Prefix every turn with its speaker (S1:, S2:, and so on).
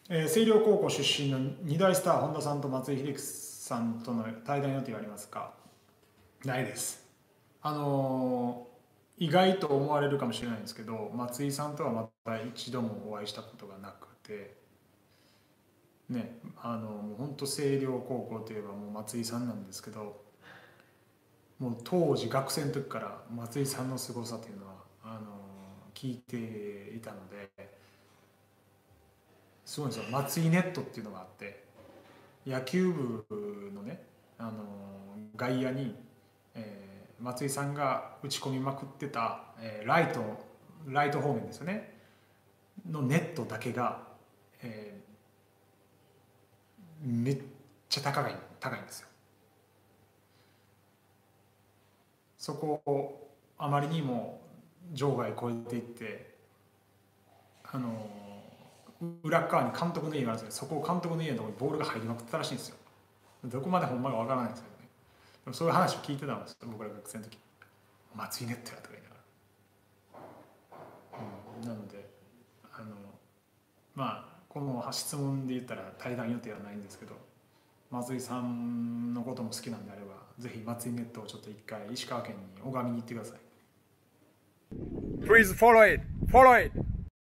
S1: 星稜高校出身の2大スター本田さんと松井秀喜さんとの対談予定はありますか？ないです。意外と思われるかもしれないんですけど、松井さんとはまた一度もお会いしたことがなくてね、もう本当星稜高校といえばもう松井さんなんですけど、もう当時学生の時から松井さんの凄さというのは聞いていたので、すごいんですよ。松井ネットっていうのがあって、野球部のね、外野に、松井さんが打ち込みまくってた、ライト方面ですよねのネットだけが、えめっちゃ高いんですよ。そこをあまりにも場外超えていって、あの裏側に監督の家があるんですけど、そこを監督の家のところにボールが入りまくったらしいんですよ。どこまでほんまかわからないんですけどね。でもそういう話を聞いてたんですよ、僕ら学生の時。松井ネットやとか言いながら、なのでまあこの質問で言ったら対談予定はないんですけど、松井さんのことも好きなんであれば、ぜひ松井ネットをちょっと一回石川県に拝みに行ってください。Please follow it! Follow it!